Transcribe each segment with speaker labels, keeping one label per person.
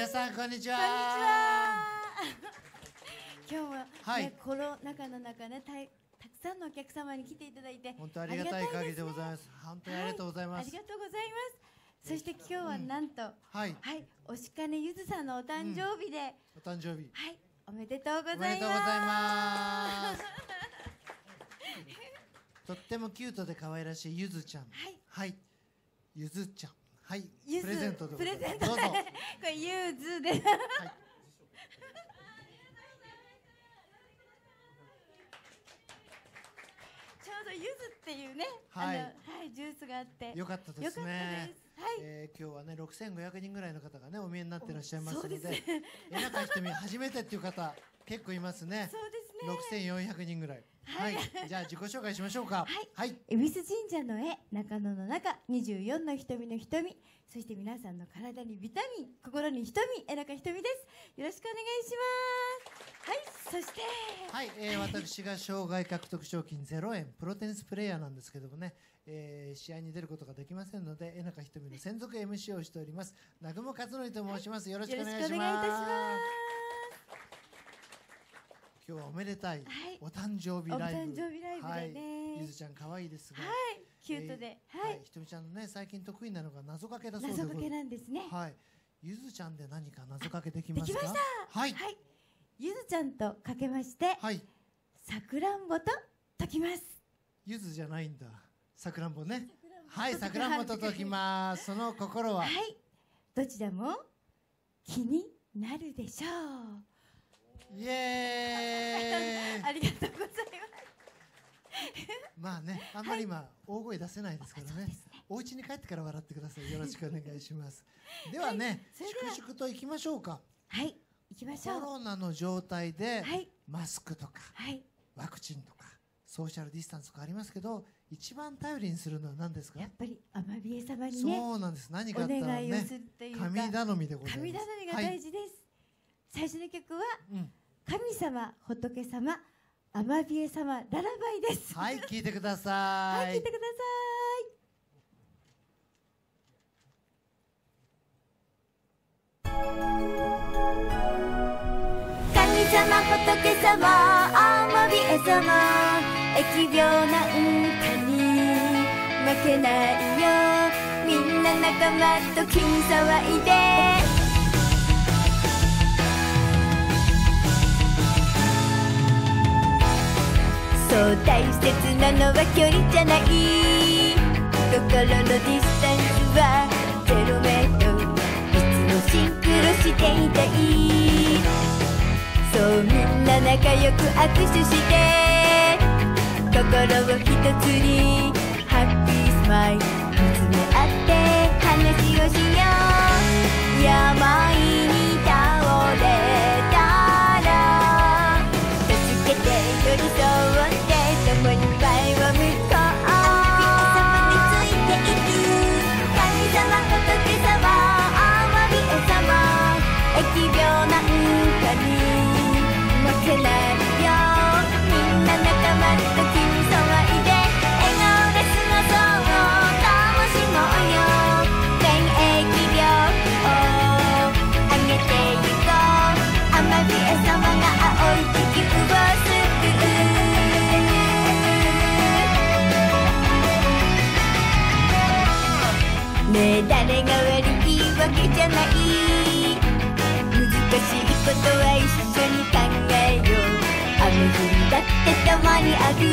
Speaker 1: 皆さんこんにちは。
Speaker 2: 今日は、ね、コロナ禍の中ね、たくさんのお客様に来ていただいて
Speaker 1: 本当ありがたい限りでございます。本当にありがとうございます。
Speaker 2: ありがとうございます。そして今日はなんと、押金ゆずさんのお誕生日で、
Speaker 1: お誕生日、
Speaker 2: はい、おめでとうございます。
Speaker 1: おめでとうございます。とってもキュートで可愛らしいゆずちゃん、はい、ゆずちゃん、はい、プレゼントでございます。どうぞ。こ
Speaker 2: れゆずで。ちょうどゆずっていうね、ジュースがあって
Speaker 1: よかったですね。今日はね、6500人ぐらいの方がねお見えになってらっしゃいますので、江中ひとみ初めてっていう方結構いますね。
Speaker 2: そうですね。
Speaker 1: 6400人ぐらい。はい、じゃあ自己紹介しましょうか。
Speaker 2: はい、恵比寿神社の絵、中野の中、24の瞳の瞳、そして皆さんの体にビタミン、心に瞳、江中ひとみです。よろしくお願いします。はい、そして、
Speaker 1: 私が生涯獲得賞金0円プロテニスプレーヤーなんですけどもね、試合に出ることができませんので江中ひとみの専属 MC をしております南雲勝則と申します。よろしくお願いします。今日はおめでたいお誕生日ライブ。ゆずちゃん可愛いですが、
Speaker 2: キュートで、
Speaker 1: ひとみちゃんのね最近得意なのが謎かけだそうで。
Speaker 2: 謎かけなんですね。
Speaker 1: ゆずちゃんで何か謎かけできますか？
Speaker 2: できました。はい。ゆずちゃんとかけまして、さくらんぼと解きます。
Speaker 1: ゆずじゃないんだ。さくらんぼね。はい、さくらんぼと解きます。その心は。
Speaker 2: はい。どちらも気になるでしょう。
Speaker 1: イエーイ。
Speaker 2: ありがとうございます。
Speaker 1: まあね、あんまり今大声出せないですからね。お家に帰ってから笑ってください。よろしくお願いします。ではね、粛々と行きましょうか。
Speaker 2: はい、行きましょう。
Speaker 1: コロナの状態でマスクとかワクチンとかソーシャルディスタンスとかありますけど、一番頼りにするのは何ですか？
Speaker 2: やっぱりアマビエ様にね、
Speaker 1: そうなんです。何かあったらね、
Speaker 2: お願いをするというか、
Speaker 1: 神頼みでございます。
Speaker 2: 神頼みが大事です。最初の曲は神様、仏様、アマビエ様、ララバイです。
Speaker 1: はい、聴いてください。
Speaker 2: はい、聴いてください。神様、仏様、アマビエ様、疫病なんかに負けないよ。みんな仲間と金騒いで。そう大切なのは距離じゃない。心のディスタンスは0メートル。いつもシンクロしていたい。そうみんな仲良く握手して心を一つにハッピースマイル見つめ合って話をしよう。病に倒れたら助けて寄り添って共に前を向こう。神様についていく神様仏様アマビエ様、疫病なんかに負けないよ。みんな仲間と君騒いで笑顔で過ごそう楽しもうよ。免疫力を上げてゆこう。アマビエ様が青い地球を救う。ねえ誰が悪いわけじゃない。難しいことは一緒に考えよう。雨降りだってたまにある。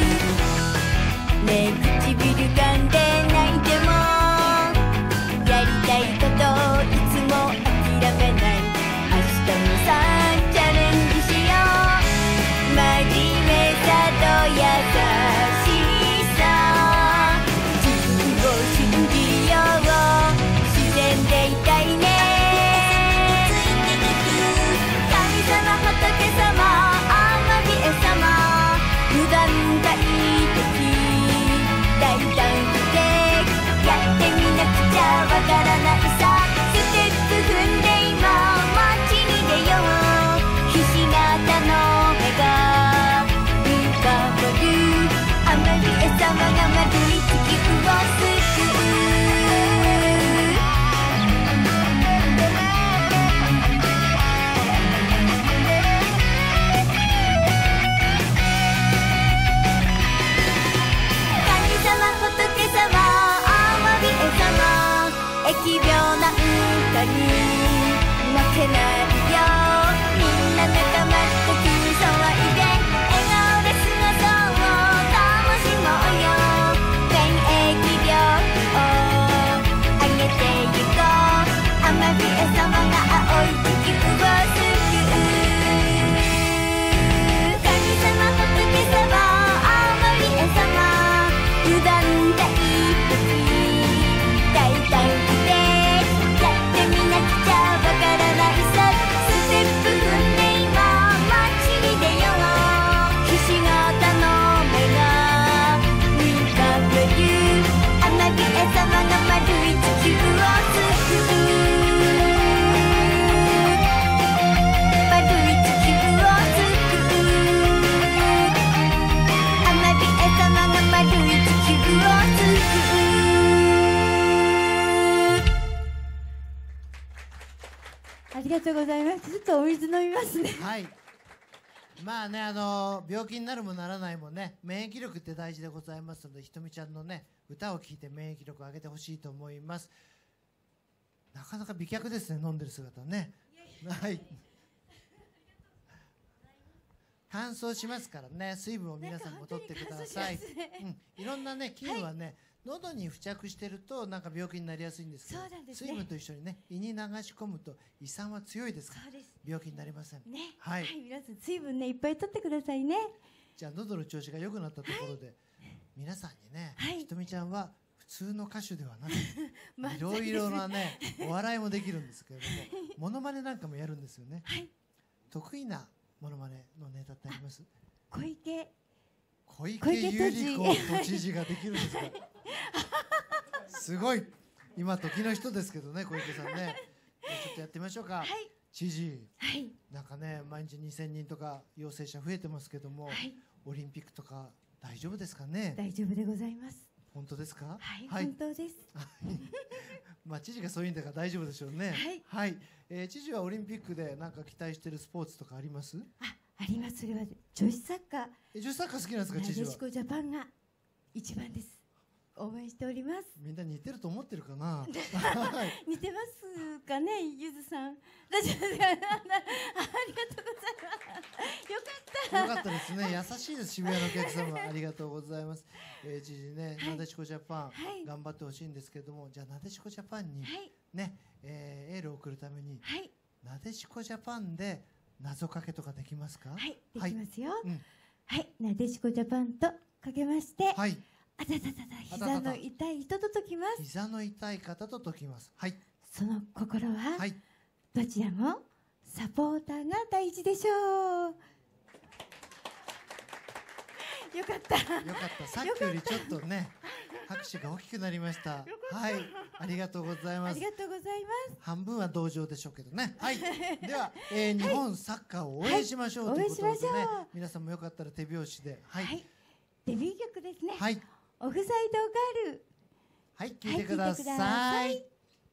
Speaker 2: ねえ唇噛んで泣いてもやりたいこといつも諦めない。明日もさチャレンジしよう。真面目さと優しさ自分を信じよう。自然でいたいね。神様仏様アマビエ様、無断大敵大胆不敵
Speaker 3: がとうございます。ちょっとお水飲みますね。
Speaker 1: はい。まあね、病気になるもならないもね、免疫力って大事でございますので、ひとみちゃんのね、歌を聴いて免疫力を上げてほしいと思います。なかなか美脚ですね、飲んでる姿ね。はい。乾燥しますからね、水分を皆さんも取ってください。いろんなね、菌はね、喉に付着してるとなんか病気になりやすいんですけど、水分と一緒にね、胃に流し込むと胃酸は強いですから病気になりません。
Speaker 3: はい、皆さん水分ねいっぱい取ってくださいね。
Speaker 1: じゃあ喉の調子が良くなったところで、皆さんにね、ひとみちゃんは普通の歌手ではなくいろいろなねお笑いもできるんですけれども、モノマネなんかもやるんですよね。得意なモノマネのネタってあります？小池百合子都知事ができるんですか？すごい今時の人ですけどね、小池さんね。ちょっとやってみましょうか。知事、なんかね毎日2000人とか陽性者増えてますけども、オリンピックとか大丈夫ですかね？
Speaker 3: 大丈夫でございます。
Speaker 1: 本当ですか？
Speaker 3: はい、本当です。
Speaker 1: まあ知事がそういうんだから大丈夫でしょうね。はい。知事はオリンピックでなんか期待しているスポーツとかあります？
Speaker 3: あります。それは女子サッカー。
Speaker 1: 女子サッカー好きなんですか？知事は。
Speaker 3: なでしこジャパンが一番です。応援しております。
Speaker 1: みんな似てると思ってるかな。
Speaker 3: 似てますかね、ゆずさん。大丈夫ですか？ありがとうございます。
Speaker 1: よかったですね。優しいです、渋谷のお客様。ありがとうございます。知事ね、なでしこジャパン、頑張ってほしいんですけれども、じゃあなでしこジャパンにね、エールを送るために、なでしこジャパンで謎かけとかできますか？
Speaker 3: はい、できますよ。はい、なでしこジャパンとかけまして、あたたたた、膝の痛い人と解きます。
Speaker 1: 膝の痛い方と解きます。はい。
Speaker 3: その心は、どちらもサポーターが大事でしょう。よかった。
Speaker 1: よかった。さっきよりちょっとね、拍手が大きくなりました。はい、ありがとうございます。
Speaker 3: ありがとうございます。
Speaker 1: 半分は同情でしょうけどね。はい。では、日本サッカーを応援しましょうということでね、皆さんもよかったら手拍子で。はい。
Speaker 3: デビュー曲ですね。
Speaker 1: はい。
Speaker 3: オフサイドガール。
Speaker 1: はい、聴いてください。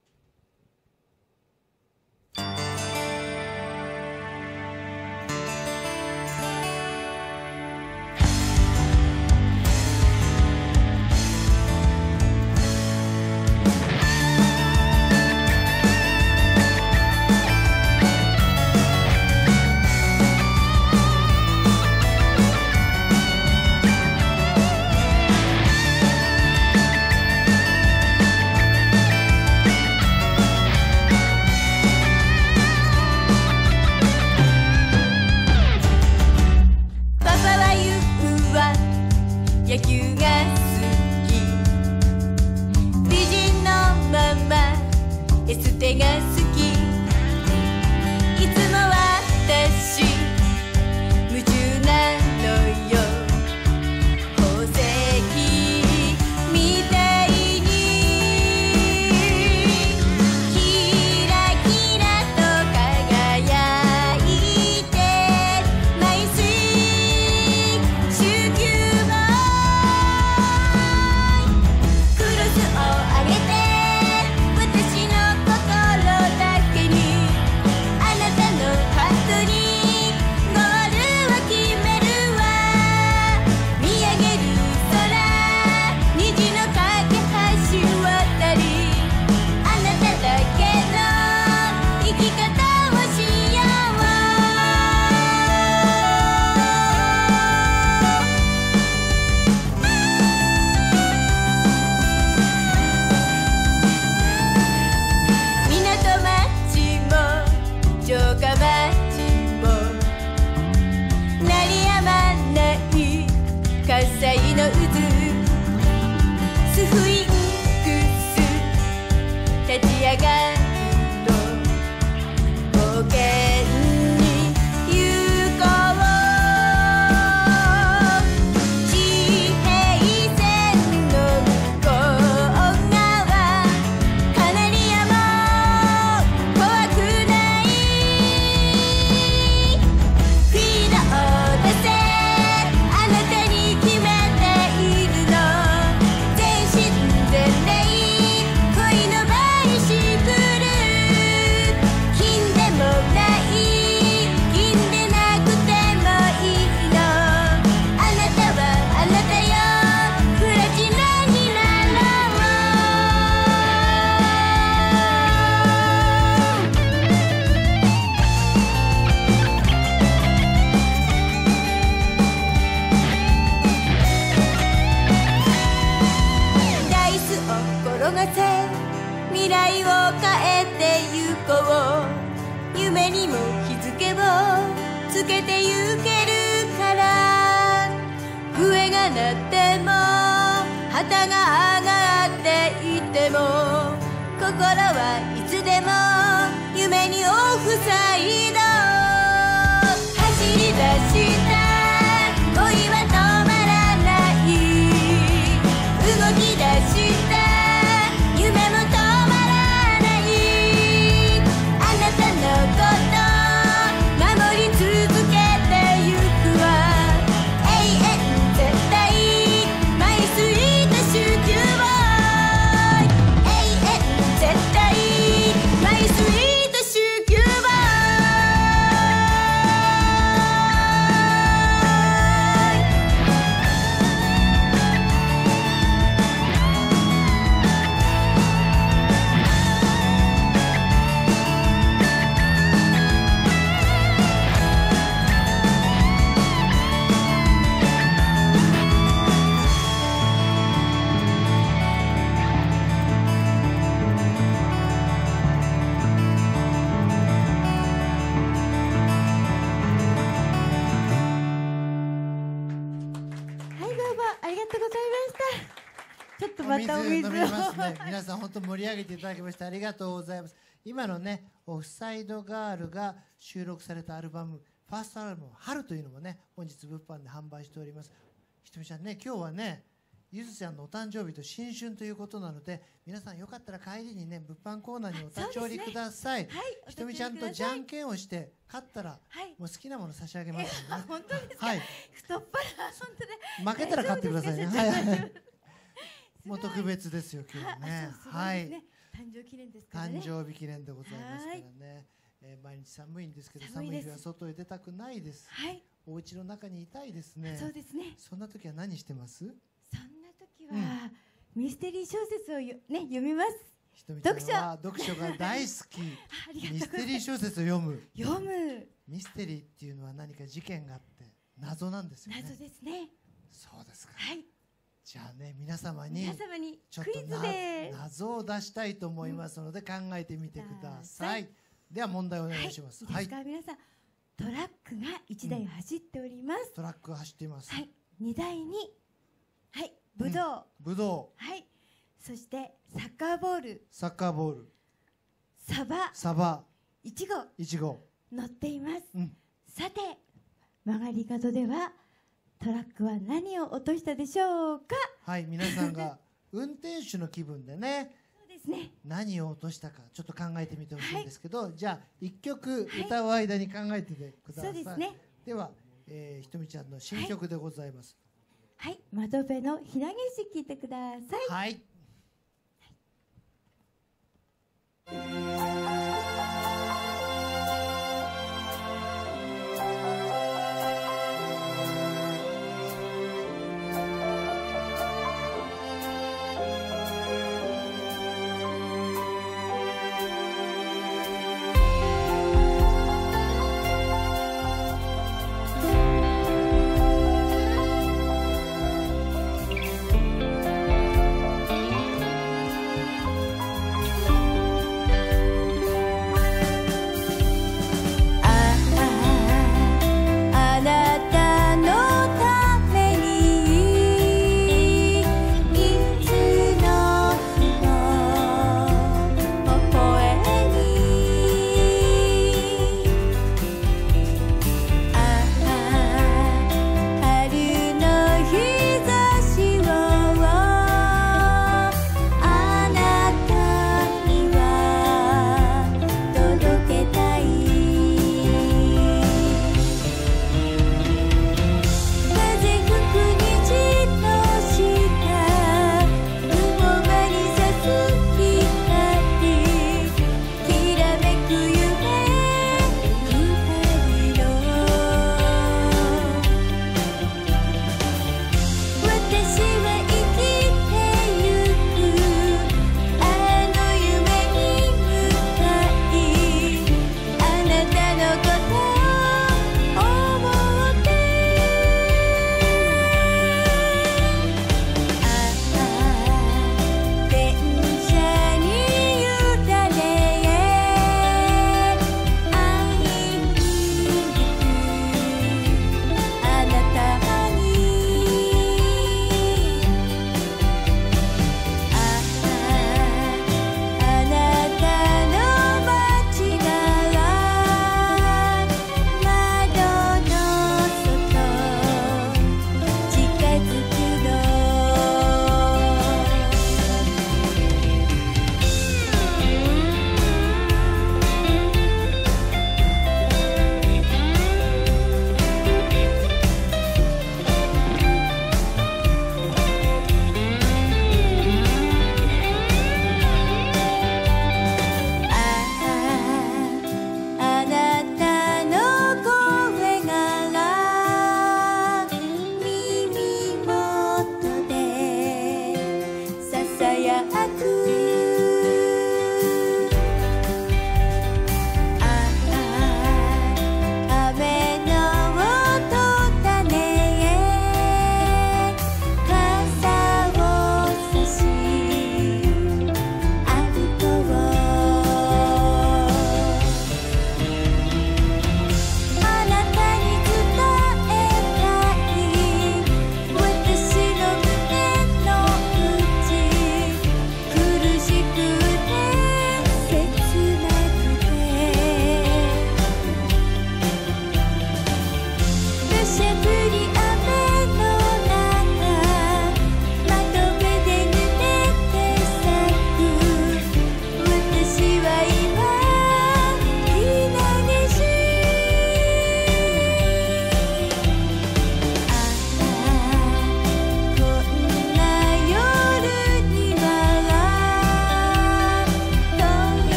Speaker 2: 野球が好き、美人のままエステが好き、いつも私夢中なのよ、宝石みたいにキラキラと輝いて毎週週休もクロスを上げて私の心だけにあなたのハートにゴールを決めるわ、見上げる空虹の架け橋渡りあなただけの生き方をしよう港町も城下町も鳴りやまない火災の渦、スフィンクス立ち上がると冒険に行こう、地平線の向こう側カナリアも怖くないフィードを出せあなたに決めているの全身全霊恋のバイシクル未来を変えてゆこう。夢にも日付をつけてゆけるから。笛が鳴っても旗が上がっていても、心はいつでも夢にオフサイド。走り出した恋は止まらない。動き出した夢も止まらない。あなたのこと守り続けてゆくわ。永遠絶対マイスイートシューキューボーイ。永遠絶対マイスイートシューキューボーイ。
Speaker 3: はい、どうもありがとうございました。ちょっとまたお水を
Speaker 1: 飲みますね。皆さん本当盛り上げていただきましてありがとうございます。今のね、オフサイドガールが収録されたアルバム、ファーストアルバム春というのもね、本日物販で販売しております。ひとみちゃんね、今日はね、ゆずちゃんのお誕生日と新春ということなので、皆さんよかったら帰りにね、物販コーナーにお立ち寄りください。
Speaker 3: はい、
Speaker 1: ひとみちゃんとじゃんけんをして勝ったら、
Speaker 3: はい、
Speaker 1: もう好きなもの差し上げますので、ね、
Speaker 3: 本当ですか。
Speaker 1: はい、
Speaker 3: 太っ腹、本当で。
Speaker 1: 負けたら買ってくださいね。はいはい。もう特別ですよ今日ね。
Speaker 3: はい。誕生記念ですからね。
Speaker 1: 誕生日記念でございますからね。毎日寒いんですけど、寒い日は外へ出たくないです。
Speaker 3: はい。
Speaker 1: お家の中にいたいですね。
Speaker 3: そうですね。
Speaker 1: そんな時は何してます？
Speaker 3: そんな時はミステリー小説をね読みます。
Speaker 1: ひとみちゃんは読書が大好き。ミステリー小説を読む。
Speaker 3: 読む。
Speaker 1: ミステリーっていうのは何か事件があって謎なんですよね。
Speaker 3: 謎ですね。
Speaker 1: そうですか。
Speaker 3: はい。
Speaker 1: じゃあね、皆様にちょっと謎を出したいと思いますので考えてみてください。では問題をお願いします。
Speaker 3: はい。いいですか、皆さん。トラックが1台走っております。
Speaker 1: トラックが走っています。
Speaker 3: はい。2台に、はい、ぶどう。
Speaker 1: ぶど
Speaker 3: う。はい。そしてサッカーボール。
Speaker 1: サッカーボール。
Speaker 3: サバ。
Speaker 1: サバ。
Speaker 3: いちご。
Speaker 1: いちご。
Speaker 3: 乗っています。さて、曲がり角ではトラックは何を落としたでしょうか。
Speaker 1: はい、皆さんが運転手の気分でね。
Speaker 3: そうですね。
Speaker 1: 何を落としたかちょっと考えてみてほしいんですけど、はい、じゃあ一曲歌う間に考えててください。そうですね。では、ひとみちゃんの新曲でございます。
Speaker 3: はい、窓辺のひなげし聞いてください。
Speaker 1: はい。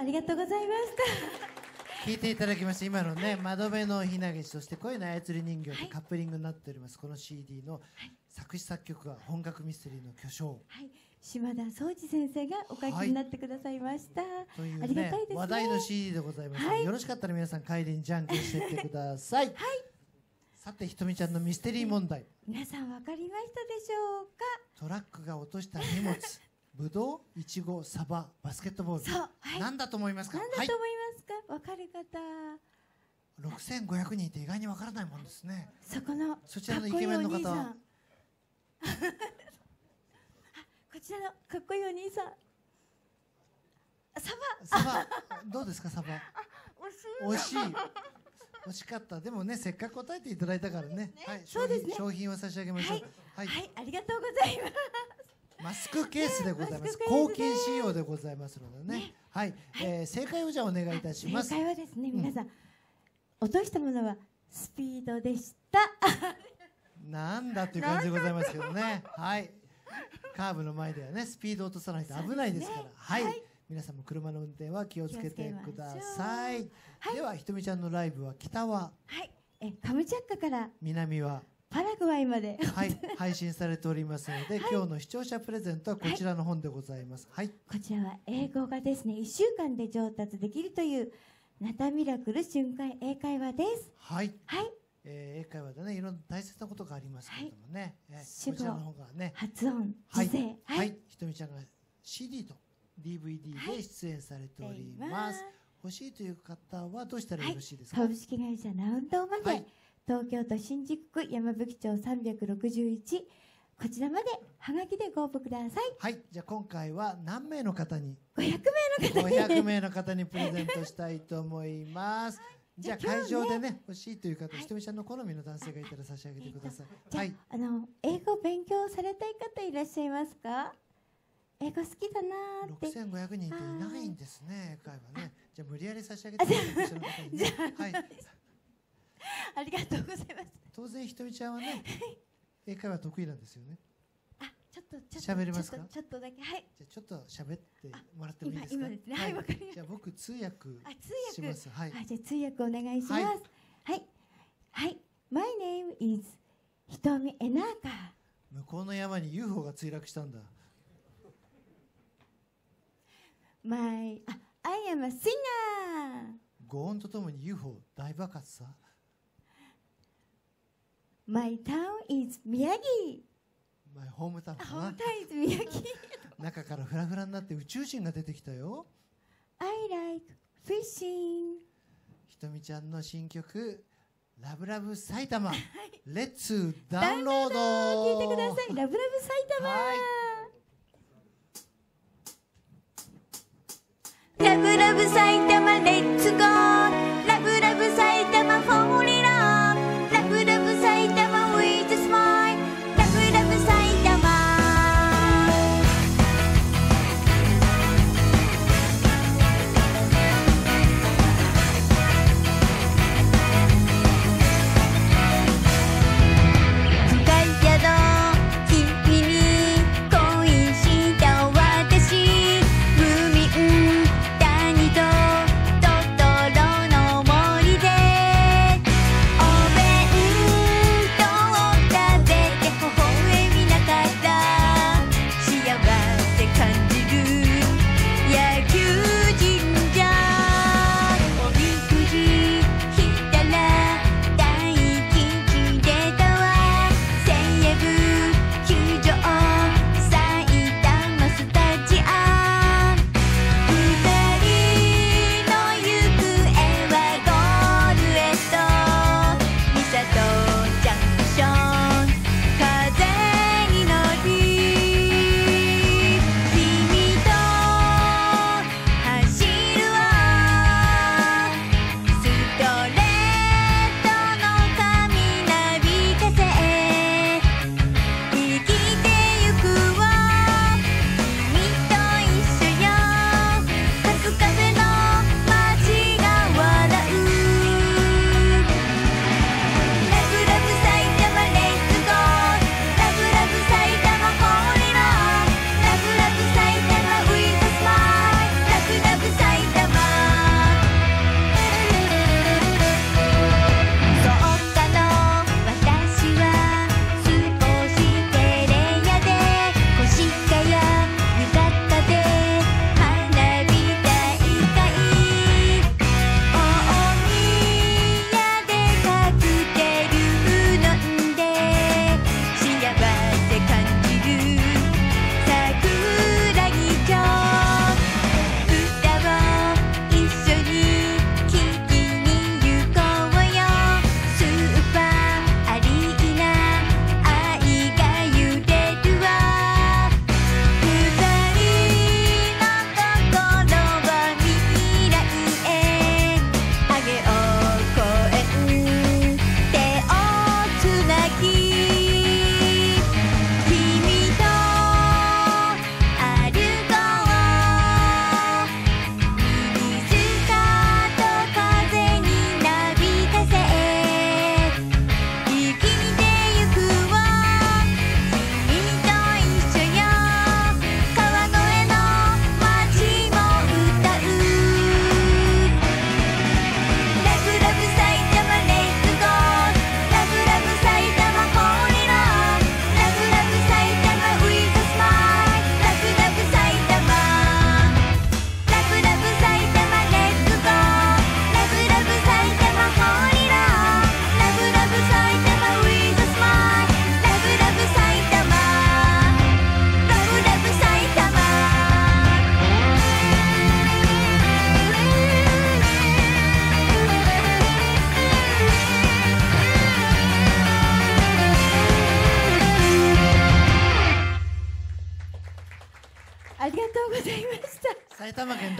Speaker 3: ありがとうございました。
Speaker 1: 聞いていただきまして、今のね、窓辺のひなげし、そして恋の操り人形とカップリングになっております、この CD の作詞作曲は本格ミステリーの巨匠、
Speaker 3: 島田宗司先生がお書きになってくださいました。
Speaker 1: という
Speaker 3: ありがたいですね。
Speaker 1: 話題の CD でございます、よろしかったら皆さん帰りにじゃんけんしていってください。さて、ひとみちゃんのミステリー問題、
Speaker 3: 皆さん分かりましたでしょうか。
Speaker 1: トラックが落とした荷物ぶどう、いちご、サバ、バスケットボール、
Speaker 3: そう、
Speaker 1: 何だと思いますか。
Speaker 3: 何だと思いますか、分かる方。
Speaker 1: 6500人って意外に分からないもんですね。そちらのイ
Speaker 3: かっこいい
Speaker 1: ケメンの
Speaker 3: お兄さん
Speaker 1: 方
Speaker 3: こちらのかっこいいお兄さん、
Speaker 1: サバどうですか。サバ惜しい惜しかった。でもね、せっかく答えていただいたからね、
Speaker 3: そうですね、
Speaker 1: 商品を差し上げましょう。
Speaker 3: はい、ありがとうございます。
Speaker 1: マスクケースでございます。抗菌仕様でございますのでね。はい、正解をじゃあお願いいたします。
Speaker 3: 正解はですね、皆さん、落としたものはスピードでした。
Speaker 1: なんだっていう感じでございますけどね。はい。カーブの前ではね、スピードを落とさないと危ないですから。はい。皆さんも車の運転は気をつけてください。では、ひとみちゃんのライブは北は、
Speaker 3: カムチャッカから
Speaker 1: 南は
Speaker 3: パラグアイまで、
Speaker 1: 配信されておりますので、今日の視聴者プレゼントはこちらの本でございます。
Speaker 3: こちらは英語がですね、1週間で上達できるというナタミラクル瞬間英会話です。英会話でね、いろんな大切なことがありますけれどもね、こちらの方がね、 発音、時制、
Speaker 1: ひとみちゃんが CD と DVD で出演されております。欲しいという方はどうしたらよろしいですか。
Speaker 3: 株式会社ナウンドまで、東京都新宿区山吹町361、こちらまではがきでご応募ください。
Speaker 1: じゃあ今回は何名の方に。
Speaker 3: 500
Speaker 1: 名の方にプレゼントしたいと思います。じゃあ会場でね、欲しいという方、ひとみちゃんの好みの男性がいたら差し上げてください。
Speaker 3: 英語勉強されたい方いらっしゃいますか。英語好きだなーって。
Speaker 1: 6500人っていないんですね、英会話ね。じゃあ無理やり差し上げてください。
Speaker 3: ありがとうございます。
Speaker 1: 当然ひとみちゃんはね、英会話得意なんですよね。
Speaker 3: ちょっと
Speaker 1: 喋れますか。
Speaker 3: ちょっとだけ、じゃ
Speaker 1: あちょっと喋ってもらってもいいですか。
Speaker 3: 今ですね、わかりました。
Speaker 1: じゃあ僕通訳します。
Speaker 3: じゃあ通訳お願いします。My name is ひとみえなか。
Speaker 1: 向こうの山に UFO が墜落したんだ。
Speaker 3: I am a singer。
Speaker 1: ご音とともに UFO 大爆発さ。
Speaker 3: My town is 宮城。
Speaker 1: My hometown かな。
Speaker 3: ホームタウン is 宮城。
Speaker 1: 中からフラフラになって宇宙人が出てきたよ。
Speaker 3: I like fishing。
Speaker 1: ひとみちゃんの新曲ラブラブ埼玉。レッツダウンロード。
Speaker 3: 聞いてください。ラブラブ埼玉。
Speaker 2: ラブラブ埼玉レッツゴー。ラブラブ埼玉フォーリラー。ラブラブ埼玉 with a smile。ラブラブ埼玉。深い宿君に恋した私。ムーミン谷とトトロ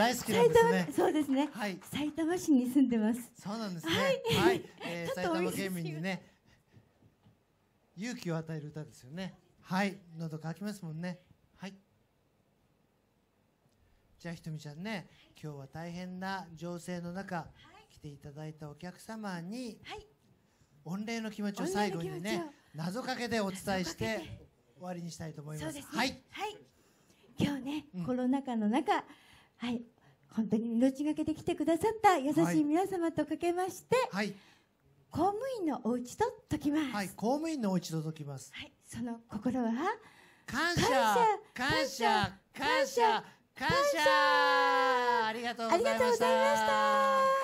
Speaker 1: 大好きなんですね。
Speaker 3: そうですね。
Speaker 1: はい。
Speaker 3: 埼玉市に住んでます。
Speaker 1: そうなんですね。はい。埼玉県民にね、勇気を与える歌ですよね。はい。喉乾きますもんね。はい。じゃあひとみちゃんね、今日は大変な情勢の中、来ていただいたお客様に、御礼の気持ちを最後にね、謎かけでお伝えして終わりにしたいと思います。はい。
Speaker 3: 今日ね、コロナ禍の中、本当に命がけで来てくださった優しい皆様とかけまして、公務員のお家と解きます。
Speaker 1: はい、公務員のお家と解きます。
Speaker 3: はい、その心は
Speaker 1: 感謝、感謝、感謝、感謝。ありがとうございました。